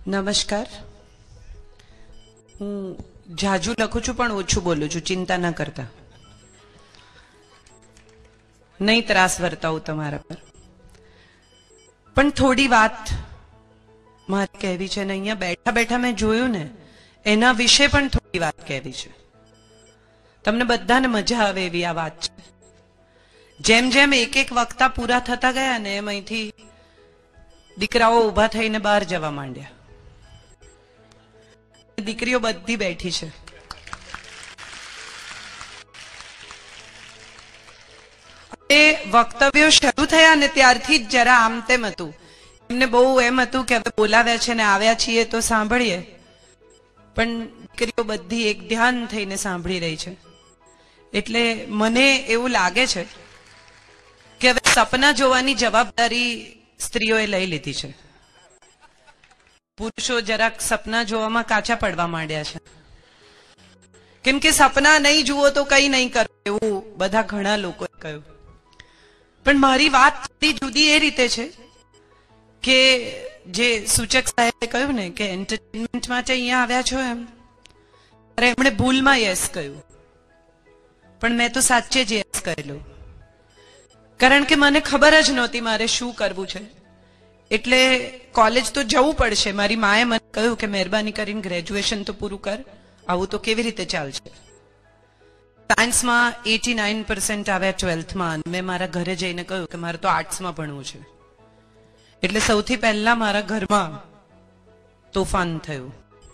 નમસ્કાર. હું જાજુ લખું છું પણ ઓછું બોલું છું, ચિંતા ના કરતા. નહીં ત્રાસ વર્તાવું તમારા પર, પણ થોડી વાત મારે કહેવી છે ને અહીંયા બેઠા બેઠા મેં જોયું ને એના વિશે પણ થોડી વાત કહેવી છે. તમને બધાને મજા આવે એવી આ વાત છે. જેમ જેમ એક એક વક્તા પૂરા થતા ગયા ને એમ અહીંથી દીકરાઓ ઉભા થઈને બહાર જવા માંડ્યા. દીકરીઓ બધી બેઠી છે. એ વક્તવ્યો શરૂ થયા ને ત્યારથી જ જરા આમ તેમ હતું. એમને બહુ એમ હતું કે હવે બોલાવ્યા છે ને આવ્યા છીએ તો સાંભળીએ, પણ દીકરીઓ બધી એક ધ્યાન થઈને સાંભળી રહી છે. એટલે મને એવું લાગે છે કે હવે સપના જોવાની જવાબદારી સ્ત્રીઓએ લઈ લીધી છે. પુરુષો જરાક સપના જોવામાં કાચા પડવા માંડ્યા છે, કેમ કે સપના નહીં જુઓ તો કઈ નહીં કરો એવું બધા ઘણા લોકોએ કહ્યું. પણ મારી વાત થોડી જુદી એ રીતે છે કે જે સૂચક સાહેબે કહ્યું ને કે એન્ટરટેનમેન્ટ માટે અહીંયા આવ્યા છો એમ, અરે એમણે ભૂલમાં યસ કહ્યું, પણ મેં તો સાચે જ યસ કહેલું. કારણ કે મને ખબર જ નહોતી મારે શું કરવું છે. એટલે કોલેજ તો જવું પડશે. મારી માએ મને કહ્યું કે મહેરબાની કરીને ગ્રેજ્યુએશન તો પૂરું કર, આવું તો કેવી રીતે ચાલશે. સાયન્સમાં 89% આવ્યા 12થમાં. મેં મારા ઘરે જઈને કહ્યું કે મારે તો આર્ટ્સમાં ભણવું છે. એટલે સૌથી પહેલા મારા ઘરમાં તોફાન થયું.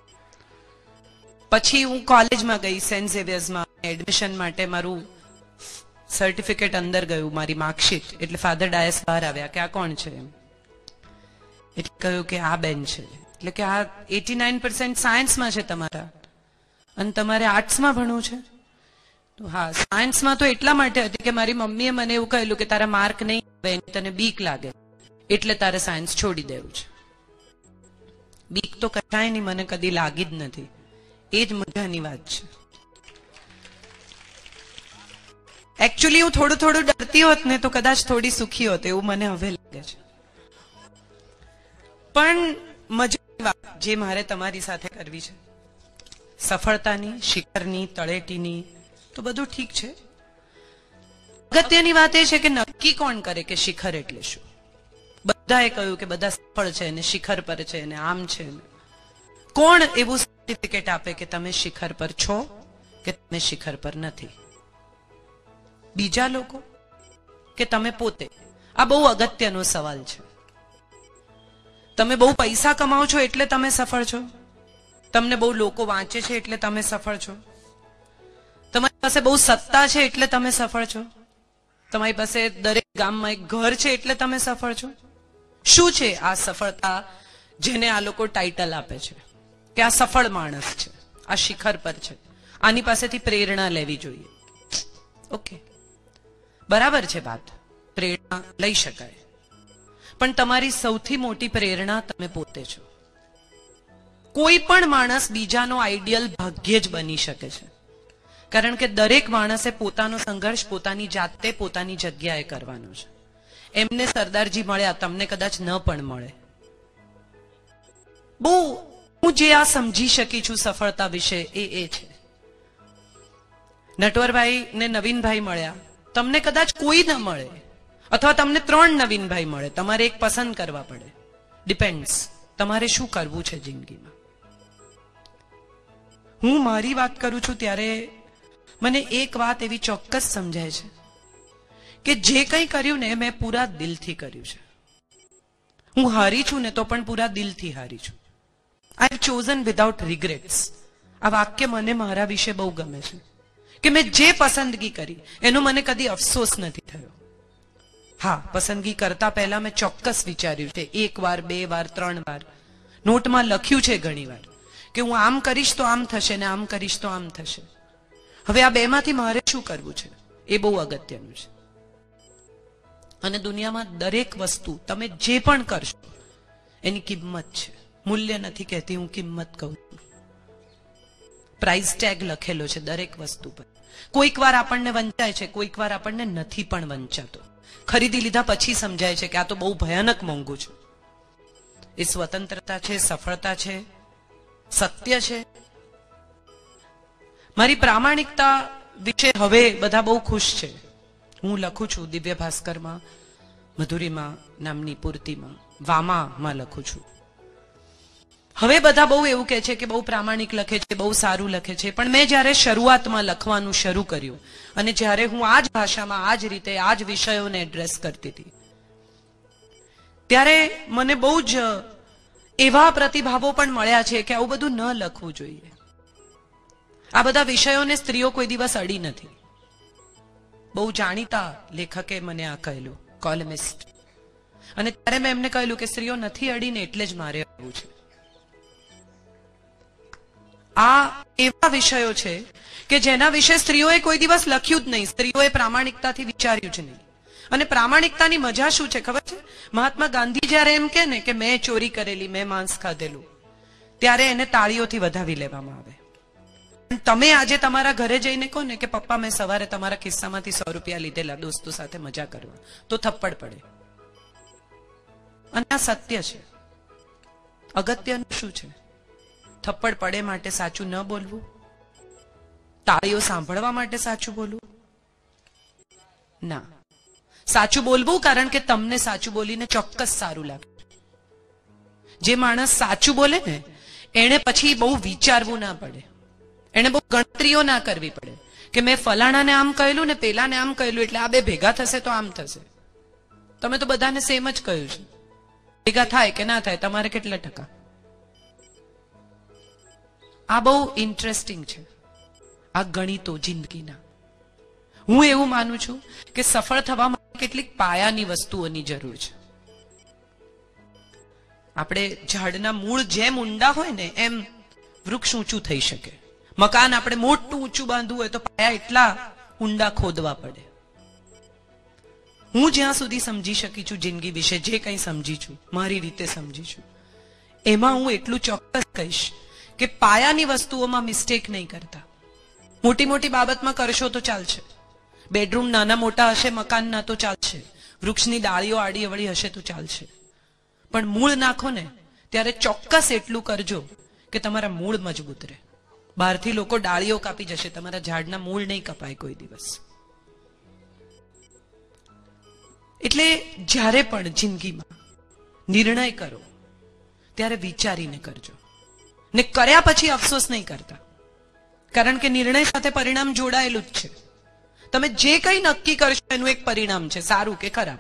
પછી હું કોલેજમાં ગઈ, સેન્ટ ઝેવિયર્સમાં એડમિશન માટે. મારું સર્ટિફિકેટ અંદર ગયું, મારી માર્કશીટ. એટલે ફાધર ડાયસ બહાર આવ્યા કે આ કોણ છે એમ. એટલે કહ્યું કે આ બેન છે. એટલે કે આ 89% સાયન્સમાં છે તમારા, અને તમારે આર્ટ્સમાં ભણવું છે. તો હા, સાયન્સમાં તો એટલા માટે હતી કે મારી મમ્મીએ મને એવું કહેલું કે તારા માર્ક નહીં આવે, તને બીક લાગે, એટલે તારે સાયન્સ છોડી દેવું છે. બીક તો કશાય નહીં, મને કદી લાગી જ નથી. એ જ મજાની વાત છે. એકચ્યુઅલી હું થોડું થોડું ડરતી હોત ને તો કદાચ થોડી સુખી હોત, એવું મને હવે લાગે છે. પણ મજાની વાત જે મારે તમારી સાથે કરવી છે, સફળતાની, શિખરની, તળેટીની, તો બધું ઠીક છે. અગત્યની વાત એ છે કે નક્કી કોણ કરે કે શિખર એટલે શું. બધાએ કહ્યું કે બધા સફળ છે ને શિખર પર છે ને આમ છે ને. કોણ એવું સર્ટિફિકેટ આપે કે તમે શિખર પર છો કે તમે શિખર પર નથી? બીજા લોકો કે તમે પોતે? આ બહુ અગત્યનો સવાલ છે. તમે બહુ પૈસા કમાઓ છો એટલે તમે સફળ છો? તમને બહુ લોકો વાંચે છે એટલે તમે સફળ છો? તમારી પાસે બહુ સત્તા છે એટલે તમે સફળ છો? તમારી પાસે દરેક ગામમાં એક ઘર છે એટલે તમે સફળ છો? શું છે આ સફળતા જેને આ લોકો ટાઇટલ આપે છે કે આ સફળ માણસ છે, આ શિખર પર છે, આની પાસેથી પ્રેરણા લેવી જોઈએ? ઓકે, બરાબર છે વાત, પ્રેરણા લઈ શકાય. પણ તમારી સૌથી મોટી પ્રેરણા તમે પોતે છો. કોઈ પણ માણસ બીજાનો આઈડિયલ ભાગ્યે જ બની શકે છે, કારણ કે દરેક માણસે પોતાનો સંઘર્ષ પોતાની જાતે પોતાની જગ્યાએ કરવાનો છે. એમને સરદારજી મળ્યા, તમને કદાચ ન પણ મળે. બહુ હું જે આ સમજી શકી છું સફળતા વિશે એ છે, નટવરભાઈ ને નવીનભાઈ મળ્યા, તમને કદાચ કોઈ ન મળે, અથવા તમને 3 નવીનભાઈ મળે. તમારે એક પસંદ કરવા પડે. ડિપેન્ડ્સ તમારે શું કરવું છે જિંદગીમાં. હું મારી વાત કરું છું ત્યારે મને એક વાત એવી ચોક્કસ સમજાય છે કે જે કંઈ કર્યું ને મેં પૂરા દિલથી કર્યું છે. હું હારી છું ને તો પણ પૂરા દિલથી હારી છું. I have chosen without regrets. આ વાક્ય મને મારા વિશે બહુ ગમે છે કે મેં જે પસંદગી કરી એનો મને કદી અફસોસ નથી થયો. હા, પસંદગી કરતા પહેલા મેં ચોક્કસ વિચાર્યું છે, 1 વાર 2 વાર 3 વાર નોટમાં લખ્યું છે ઘણી વાર કે હું આમ કરીશ તો આમ થશે ને આમ કરીશ તો આમ થશે. હવે આ બેમાંથી મારે શું કરવું છે એ બહુ અગત્યનું છે. અને દુનિયામાં દરેક વસ્તુ તમે જે પણ કરશો એની કિંમત છે. મૂલ્ય નથી કહેતી હું, કિંમત કહું છું. પ્રાઇસ ટેગ લખેલો છે દરેક વસ્તુ પર. કોઈક વાર આપણને વંચાય છે, કોઈક વાર આપણને નથી પણ વંચાતો. ખરીદી લીધા પછી સમજાય છે કે આ તો બહુ ભયાનક મોંઘું છે. એ સ્વતંત્રતા છે, સફળતા છે, સત્ય છે. મારી પ્રામાણિકતા વિશે હવે બધા બહુ ખુશ છે. હું લખું છું દિવ્ય ભાસ્કરમાં, મધુરીમાં નામની પૂર્તિમાં, વામામાં લખું છું. હવે બધા બહુ એવું કહે છે કે બહુ પ્રામાણિક લખે છે, બહુ સારું લખે છે. પણ મેં જ્યારે શરૂઆતમાં લખવાનું શરૂ કર્યું અને જ્યારે હું આ જ ભાષામાં, આ જ રીતે, આ જ વિષયોને એડ્રેસ કરતી હતી, ત્યારે મને બહુ જ એવા પ્રતિભાવો પણ મળ્યા છે કે આવું બધું ન લખવું જોઈએ. આ બધા વિષયોને સ્ત્રીઓ કોઈ દિવસ અડી નથી. બહુ જાણીતા લેખકે મને આ કહેલું, કોલમિસ્ટ. અને ત્યારે મેં એમને કહેલું કે સ્ત્રીઓ નથી અડીને એટલે જ મારે આવવું છે. આ એવા વિષયો છે કે જેના વિશે સ્ત્રીઓએ કોઈ દિવસ લખ્યું જ નહીં, સ્ત્રીઓએ પ્રામાણિકતાથી વિચાર્યું જ નહીં. અને પ્રામાણિકતાની મજા શું છે ખબર છે? મહાત્મા ગાંધી જ્યારે એમ કે ને કે મેં ચોરી કરેલી, મેં માંસ ખાધેલું, ત્યારે એને તાળીઓથી વધાવી લેવામાં આવે. તમે આજે તમારા ઘરે જઈને કહો ને કે પપ્પા મેં સવારે તમારા ખિસ્સામાંથી 100 રૂપિયા લીધેલા દોસ્તો સાથે મજા કરવા, તો થપ્પડ પડે. અને આ સત્ય છે. અગત્યનું શું છે? થપ્પડ પડે માટે સાચું ન બોલવું, તાળીઓ સાંભળવા માટે સાચું બોલવું? ના, સાચું બોલવું કારણ કે તમને સાચું બોલીને ચોક્કસ સારું લાગે. જે માણસ સાચું બોલે ને એને પછી બહુ વિચારવું ના પડે, એને બહુ ગણતરીઓ ના કરવી પડે કે મેં ફલાણાને આમ કહેલું ને પેલાને આમ કહેલું એટલે આ બે ભેગા થશે તો આમ થશે. તમે તો બધાને સેમ જ કહ્યું છે, ભેગા થાય કે ના થાય તમારે કેટલા ટકા? આ બહુ ઇન્ટરેસ્ટિંગ છે, આ ગણિતો જિંદગીના. હું એવું માનું છું કે સફળ થવા માટે કેટલીક પાયાની વસ્તુઓની જરૂર છે. આપણે ઝાડના મૂળ જેમ ઊંડા હોય ને એમ વૃક્ષ ઊંચું થઈ શકે. મકાન આપણે મોટું ઊંચું બાંધવું હોય તો પાયા એટલા ઊંડા ખોદવા પડે. હું જ્યાં સુધી સમજી શકી છું જિંદગી વિશે, જે કંઈ સમજી છું, મારી રીતે સમજી છું, એમાં હું એટલું ચોક્કસ કહીશ કે પાયાની વસ્તુઓમાં મિસ્ટેક નહીં કરતા. મોટી મોટી બાબતમાં કરશો તો ચાલશે, બેડરૂમ નાના મોટા હશે મકાનના તો ચાલશે, વૃક્ષની ડાળીઓ આડી અવળી હશે તો ચાલશે, પણ મૂળ નાખો ને ત્યારે ચોક્કસ એટલું કરજો કે તમારા મૂળ મજબૂત રહે. બહારથી લોકો ડાળીઓ કાપી જશે, તમારા ઝાડના મૂળ નહીં કપાય કોઈ દિવસ. એટલે જ્યારે પણ જિંદગીમાં નિર્ણય કરો ત્યારે વિચારીને કરજો, ને કર્યા પછી અફસોસ નહીં કરતા, કારણ કે નિર્ણય સાથે પરિણામ જોડાયેલું જ છે. તમે જે કંઈ નક્કી કરશો એનું એક પરિણામ છે, સારું કે ખરાબ.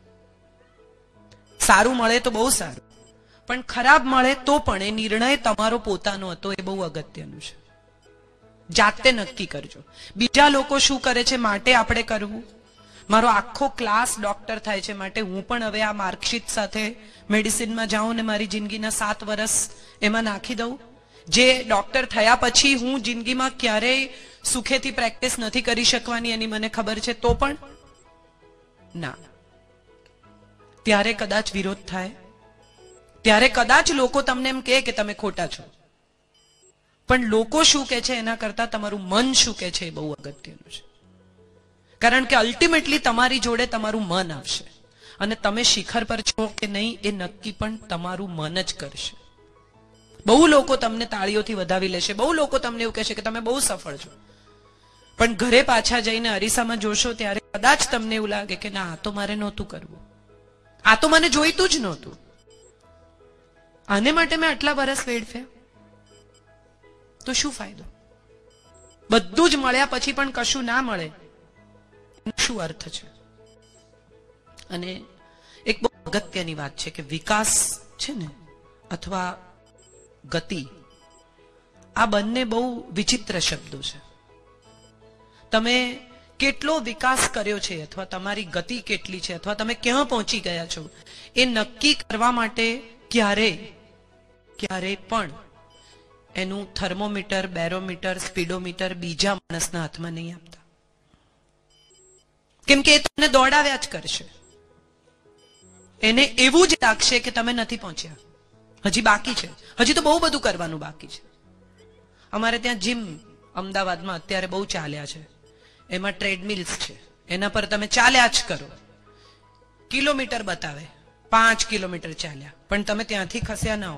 સારું મળે તો બહુ સારું, પણ ખરાબ મળે તો પણ એ નિર્ણય તમારો પોતાનો હતો, એ બહુ અગત્યનું છે. જાતે નક્કી કરજો. બીજા લોકો શું કરે છે માટે આપણે કરવું. મારો આખો ક્લાસ ડોક્ટર થાય છે માટે હું પણ હવે આ માર્કશીટ સાથે મેડિસિનમાં જાઉં ને મારી જિંદગીના 7 વર્ષ એમાં નાખી દઉં. જે ડોક્ટર થયા પછી હું જિંદગીમાં ક્યારેય સુખેથી પ્રેક્ટિસ નથી કરી શકવાની એની મને ખબર છે, તો પણ ના. ત્યારે કદાચ વિરોધ થાય, ત્યારે કદાચ લોકો તમને એમ કહે કે તમે ખોટા છો, પણ લોકો શું કહે છે એના કરતા તમારું મન શું કહે છે એ બહુ અગત્યનું છે. કારણ કે અલ્ટિમેટલી તમારી જોડે તમારું મન આવશે, અને તમે શિખર પર છો કે નહીં એ નક્કી પણ તમારું મન જ કરશે. બહુ લોકો તમને તાળીઓથી વધાવી લેશે, બહુ લોકો તમને એવું કહેશે કે તમે બહુ સફળ છો, પણ ઘરે પાછા જઈને અરીસામાં જોશો ત્યારે કદાચ તમને એવું લાગે કે ના, આ તો મારે નહોતું કરવું, આ તો મને જોઈતું જ નહોતું, આને માટે મેં આટલા વર્ષ વેડફ્યા, તો શું ફાયદો? બધું જ મળ્યા પછી પણ કશું ના મળે, શું અર્થ છે? અને એક બહુ અગત્યની વાત છે કે વિકાસ છે ને અથવા ગતિ, આ બંને બહુ વિચિત્ર શબ્દો છે. તમે કેટલો વિકાસ કર્યો છે અથવા તમારી ગતિ કેટલી છે અથવા તમે ક્યાં પહોંચી ગયા છો એ નક્કી કરવા માટે ક્યારે પણ એનું થર્મોમીટર, બેરોમીટર, સ્પીડોમીટર બીજા માણસના હાથમાં નહીં આપતા, કેમ કે એ તમને દોડાવ્યા જ કરશે. એને એવું જ લાગશે કે તમે નથી પહોંચ્યા, હજી બાકી છે, હજી તો બહુ બધું કરવાનું બાકી છે. અમારે ત્યાં જીમ અમદાવાદમાં અત્યારે બહુ ચાલ્યા છે, એમાં ટ્રેડમિલ્સ છે, એના પર તમે ચાલ્યા જ કરો, કિલોમીટર બતાવે, 5 કિલોમીટર ચાલ્યા, પણ તમે ત્યાંથી ખસ્યા ના હો.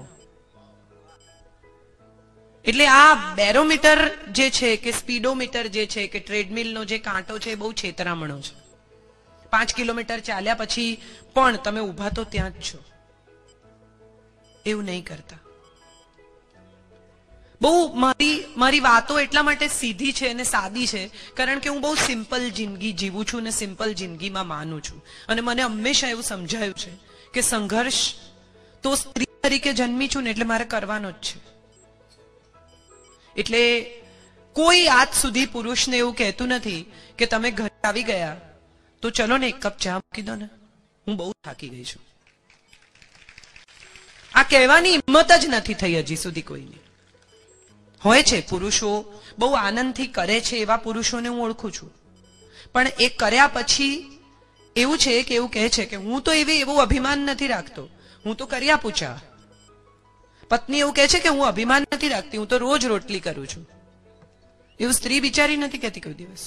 એટલે આ બેરોમીટર જે છે કે સ્પીડોમીટર જે છે કે ટ્રેડમિલનો જે કાંટો છે એ બહુ છેતરામણો છે. 5 કિલોમીટર ચાલ્યા પછી પણ તમે ઉભા તો ત્યાં જ છો. એવું નહીં કરતા. બહુ મારી વાતો એટલા માટે સીધી છે અને સાદી છે કારણ કે હું બહુ સિમ્પલ જિંદગી જીવું છું અને સિમ્પલ જિંદગીમાં માનું છું. અને મને હંમેશા એવું સમજાયું છે કે સંઘર્ષ તો સ્ત્રી તરીકે જન્મી છું ને એટલે મારે કરવાનો જ છે. એટલે કોઈ આજ સુધી પુરુષને એવું કહેતું નથી કે તમે ઘરે આવી ગયા તો ચલો ને એક કપ ચા મૂકી દો ને, હું બહુ થાકી ગઈ છું. આ કહેવાની હિંમત જ નથી થઈ હજી સુધી કોઈની. હોય છે પુરુષો બહુ આનંદથી કરે છે, એવા પુરુષોને હું ઓળખું છું, પણ એ કર્યા પછી એવું છે કે એવું કહે છે કે હું તો એવું અભિમાન નથી રાખતો, હું તો કર્યા પૂછા. પત્ની એવું કહે છે કે હું અભિમાન નથી રાખતી, હું તો રોજ રોટલી કરું છું. એવું સ્ત્રી બિચારી નથી કહેતી કોઈ દિવસ.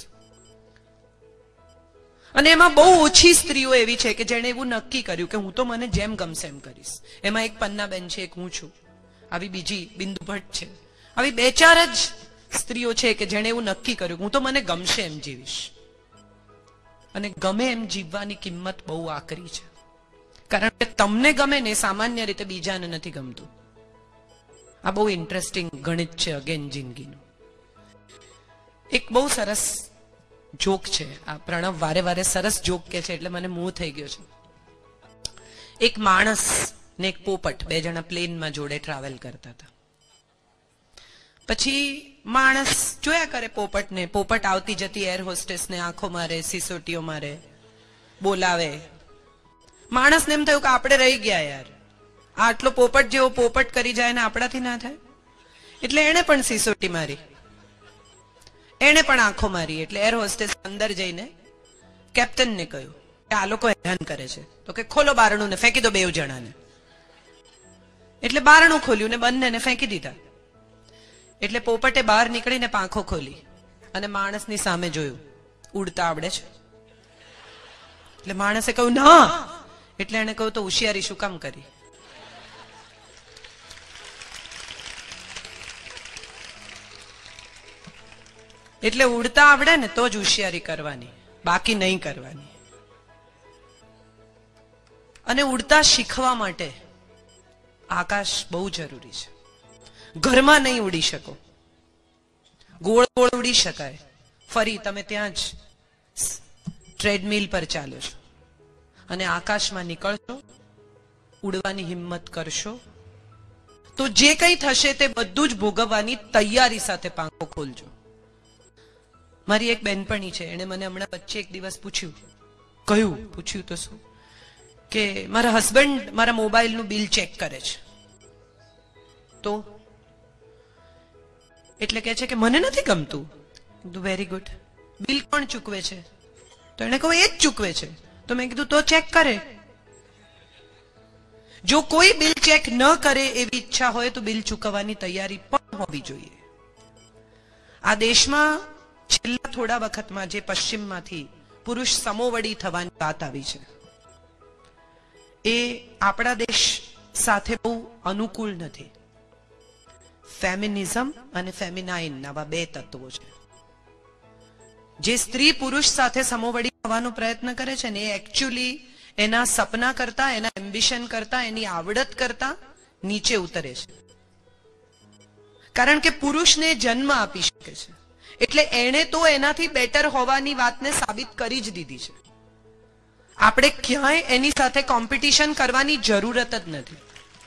અને એમાં બહુ ઓછી સ્ત્રીઓ એવી છે કે જેણે એવું નક્કી કર્યું કે હું તો મને જેમ ગમશે એમ કરીશ. એમાં એક પન્નાબેન છે, એક હું છું, આવી બીજી બિંદુ ભટ્ટ છે. આવી 2-4 જ સ્ત્રીઓ છે કે જેણે એવું નક્કી કર્યું હું તો મને ગમશે એમ જીવીશ. અને ગમે એમ જીવવાની કિંમત બહુ આકરી છે, કારણ કે તમને ગમે ને સામાન્ય રીતે બીજાને નથી ગમતું. આ બહુ ઇન્ટરેસ્ટિંગ ગણિત છે અગેન જિંદગીનું. એક બહુ સરસ જોક છે, આ પ્રણવ વારે વારે સરસ જોક કે છે એટલે મને મોહ થઈ ગયો છે. એક માણસ ને એક પોપટ 2 જણા પ્લેનમાં જોડે ટ્રાવેલ કરતા હતા. પછી માણસ જોયા કરે પોપટને. પોપટ આવતી જતી એર હોસ્ટેસને આંખો મારે, સિસોટીઓ મારે, બોલાવે. માણસને એમ થયું કે આપણે રહી ગયા યાર, આટલો પોપટ જેવો પોપટ કરી જાય ને આપણાથી ના થાય. એટલે એને પણ સિસોટી મારી, એને પણ આંખો મારી. એટલે એર હોસ્ટેસ અંદર જઈને કેપ્ટનને કહ્યું કે આ લોકો હેરાન કરે છે, તો કે ખોલો બારણું ને ફેંકી દો 2 જણાને. એટલે બારણું ખોલ્યું ને બંનેને ફેંકી દીધા. એટલે પોપટે બહાર નીકળીને પાંખો ખોલી અને માણસની સામે જોયું, ઉડતા આવડે છે? એટલે માણસે કહ્યું ના. એટલે એને કહ્યું તો હોશિયારી શું કામ કરી? એટલે ઉડતા આવડે ને તો જ હોશિયારી કરવાની, બાકી નહીં કરવાની. અને ઉડતા શીખવા માટે આકાશ બહુ જરૂરી છે. ઘરમાં નહીં ઉડી શકો, ગોળ ગોળ ઉડી શકાય. ફરી તમે ત્યાં જ ટ્રેડમિલ પર ચાલો છો અને આકાશમાં નીકળશો, ઉડવાની હિંમત કરશો તો જે કંઈ થશે તે બધું જ ભોગવવાની તૈયારી સાથે પાંખો ખોલજો. મારી એક બહેનપણી છે, એને મને હમણાં વચ્ચે એક દિવસ પૂછ્યું તો શું કે મારા હસબન્ડ મારા મોબાઈલનું બિલ ચેક કરે છે. તો એટલે કહે છે કે મને નથી ગમતું. વેરી ગુડ, બિલ કોણ ચૂકવે છે? તો એને કહું એ જ ચૂકવે છે. તો મેં કીધું તો ચેક કરે. જો કોઈ બિલ ચેક ન કરે એવી ઈચ્છા હોય તો બિલ ચૂકવવાની તૈયારી પણ હોવી જોઈએ. આ દેશમાં છેલ્લા થોડા વખતમાં જે પશ્ચિમમાંથી પુરુષ સમોવડી થવાની વાત આવી છે એ આપણા દેશ સાથે બહુ અનુકૂળ નથી. ફેમિનિઝમ અને ફેમિનાઇન આવા 2 તત્વો છે. જે સ્ત્રી પુરુષ સાથે સમોવડી થવાનો પ્રયત્ન કરે છે ને એ એકચ્યુઅલી એના સપના કરતા, એના એમ્બિશન કરતા, એની આવડત કરતા નીચે ઉતરે છે. કારણ કે પુરુષને જન્મ આપી શકે છે એટલે એણે તો એનાથી બેટર હોવાની વાતને સાબિત કરી જ દીધી છે. આપણે ક્યાંય એની સાથે કોમ્પિટિશન કરવાની જરૂરત જ નથી.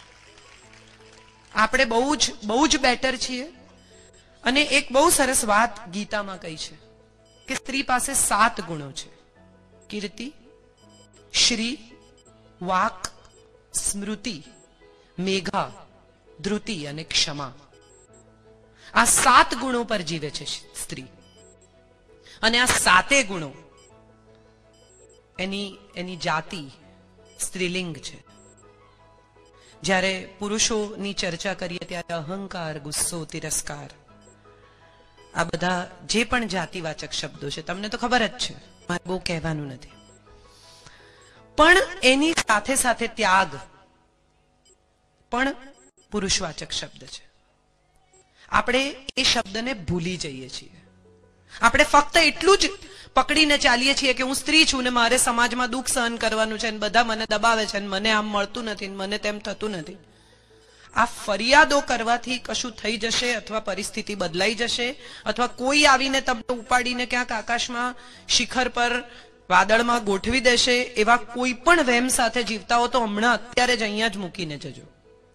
આપણે બહુ જ બેટર છીએ. અને એક બહુ સરસ વાત ગીતામાં કહી છે કે સ્ત્રી પાસે 7 ગુણો છે: કીર્તિ, શ્રી, વાક, સ્મૃતિ, મેઘા, ધૃતિ અને ક્ષમા. આ 7 ગુણો પર જીવે છે સ્ત્રી. અને આ 7 ગુણો એની જાતિ સ્ત્રીલિંગ છે. જ્યારે પુરુષોની ચર્ચા કરીએ ત્યારે અહંકાર, ગુસ્સો, તિરસ્કાર, આ બધા જે પણ જાતિવાચક શબ્દો છે તમને તો ખબર જ છે, મારે બહુ કહેવાનું નથી. પણ એની સાથે સાથે ત્યાગ પણ પુરુષવાચક શબ્દ છે. આપણે એ શબ્દને ભૂલી જઈએ છીએ. આપણે ફક્ત એટલું જ પકડીને ચાલીએ છીએ કે હું સ્ત્રી છું ને મારે સમાજમાં દુઃખ સહન કરવાનું છે, બધા મને દબાવે છે, મને આમ મળતું નથી, મને તેમ થતું નથી. આ ફરિયાદો કરવાથી કશું થઈ જશે અથવા પરિસ્થિતિ બદલાઈ જશે અથવા કોઈ આવીને તમને ઉપાડીને ક્યાંક આકાશમાં શિખર પર વાદળમાં ગોઠવી દેશે, એવા કોઈ પણ વહેમ સાથે જીવતા હો તો હમણાં અત્યારે જ અહીંયા જ મૂકીને જજો.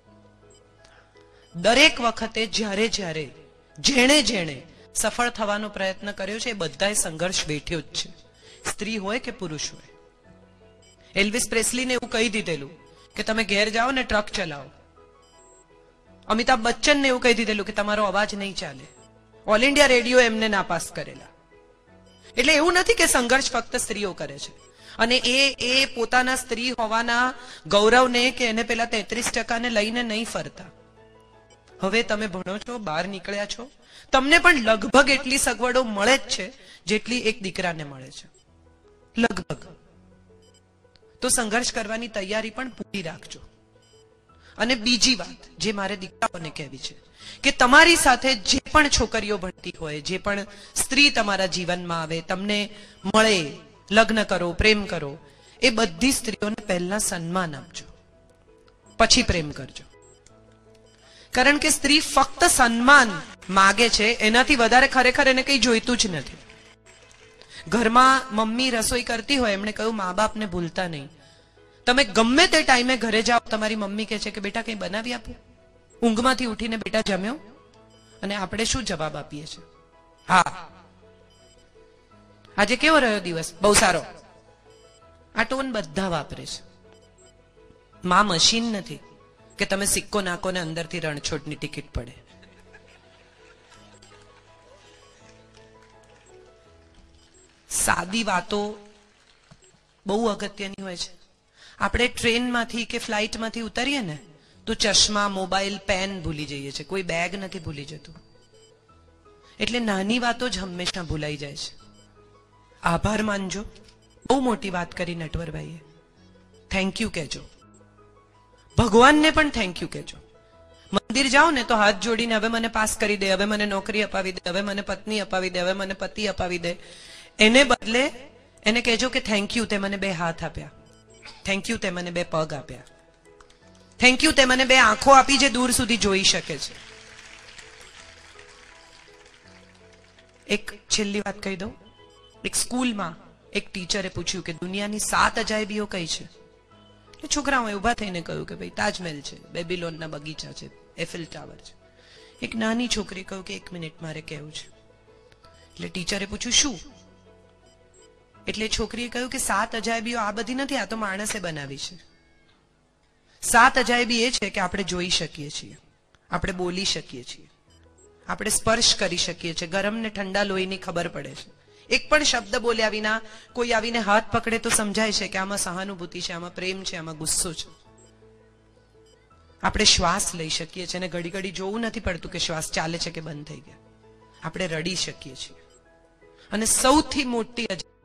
દરેક વખતે જ્યારે જ્યારે જેણે જેણે સફળ થવાનો પ્રયત્ન કર્યો છે એ બધાએ સંઘર્ષ વેઠ્યો જ છે, સ્ત્રી હોય કે પુરુષ હોય. એલ્વિસ પ્રેસ્લીને એવું કહી દીધેલું કે તમે ઘેર જાઓ ને ટ્રક ચલાવો. અમિતાભ બચ્ચનને એવું કહી દીધેલું કે તમારો અવાજ નહીં ચાલે. ઓલ ઇન્ડિયા રેડિયો એમને નાપાસ કરેલા. એટલે એવું નથી કે સંઘર્ષ ફક્ત સ્ત્રીઓ કરે છે અને એ પોતાના સ્ત્રી હોવાના ગૌરવને કે એને પેલા 33% લઈને નહીં ફરતા. હવે તમે ભણો છો, બહાર નીકળ્યા છો, તમને પણ લગભગ એટલી સગવડો મળે જ છે જેટલી એક દીકરાને મળે છે, લગભગ. તો સંઘર્ષ કરવાની તૈયારી પણ પૂરી રાખજો. અને બીજી વાત જે મારે દીકરાઓને કહેવી છે કે તમારી સાથે જે પણ છોકરીઓ ભણતી હોય, જે પણ સ્ત્રી તમારા જીવનમાં આવે, તમને મળે, લગ્ન કરો, પ્રેમ કરો, એ બધી સ્ત્રીઓને પહેલા સન્માન આપજો, પછી પ્રેમ કરજો. કારણ કે સ્ત્રી ફક્ત સન્માન માગે છે, એનાથી વધારે ખરેખર એને કંઈ જોઈતું જ નથી. ઘરમાં મમ્મી રસોઈ કરતી હોય, એમણે કહ્યું મા બાપને ભૂલતા નહીં. તમે ગમે તે ટાઈમે ઘરે જાઓ, તમારી મમ્મી કહે છે કે બેટા કંઈ બનાવી આપું, ઊંઘમાંથી ઉઠીને બેટા જમ્યો, અને આપણે શું જવાબ આપીએ છીએ? હા, આજે કેવો રહ્યો દિવસ? બહુ સારો. આ ટોન બધા વાપરે છે. માં મશીન નથી કે તમે સિક્કો નાખો ને અંદરથી રણછોડની ટિકિટ પડે. સાદી વાતો બહુ અગત્યની હોય છે. આપણે ટ્રેનમાંથી કે ફ્લાઇટમાંથી ઉતરીએ ને તો ચશ્મા, મોબાઈલ, પેન ભૂલી જઈએ છીએ, કોઈ બેગ નથી ભૂલી જતું. એટલે નાની વાતો જ હંમેશા ભૂલાઈ જાય છે. આભાર માનજો. બહુ મોટી વાત કરી નટવરભાઈએ. થેન્ક યુ કહેજો. ભગવાનને પણ થેન્ક યુ કહેજો. મંદિર જાઓ ને તો હાથ જોડીને હવે મને પાસ કરી દે, હવે મને નોકરી અપાવી દે, હવે મને પત્ની અપાવી દે, હવે મને પતિ અપાવી દે. એને બદલે એને કહેજો કે થેન્ક યુ, તે મને 2 હાથ આપ્યા, થેન્ક યુ તે મને 2 પગ આપ્યા, થેન્ક યુ તે મને 2 આંખો આપી જે દૂર સુધી જોઈ શકે છે. એક છેલ્લી વાત કહી દઉં. એક સ્કૂલમાં એક ટીચરે પૂછ્યું કે દુનિયાની 7 અજાયબીઓ કઈ છે? છોકરાઓએ ઉભા થઈને કહ્યું કે ભાઈ તાજમહેલ છે, બેબીલોનના બગીચા છે, એફિલ ટાવર છે. એક નાની છોકરી કહ્યું કે 1 મિનિટ મારે કહેવું છે. એટલે ટીચરે પૂછ્યું શું? એટલે છોકરીએ કહ્યું કે 7 અજાયબીઓ આ બધી નથી, આ તો માણસે બનાવી છે. 7 અજાયબી એ છે કે આપણે જોઈ શકીએ છીએ, આપણે બોલી શકીએ છીએ, આપણે સ્પર્શ કરી શકીએ છીએ, ગરમ ને ઠંડા લોહીની ખબર પડે છે. એક પણ શબ્દ બોલ્યા વિના કોઈ આવીને હાથ પકડે તો સમજાય છે કે આમાં સહાનુભૂતિ છે, આમાં પ્રેમ છે, આમાં ગુસ્સો છે. આપણે શ્વાસ લઈ શકીએ છીએ અને ઘડી ઘડી જોવું નથી પડતું કે શ્વાસ ચાલે છે કે બંધ થઈ ગયા. આપણે રડી શકીએ છીએ. અને સૌથી મોટી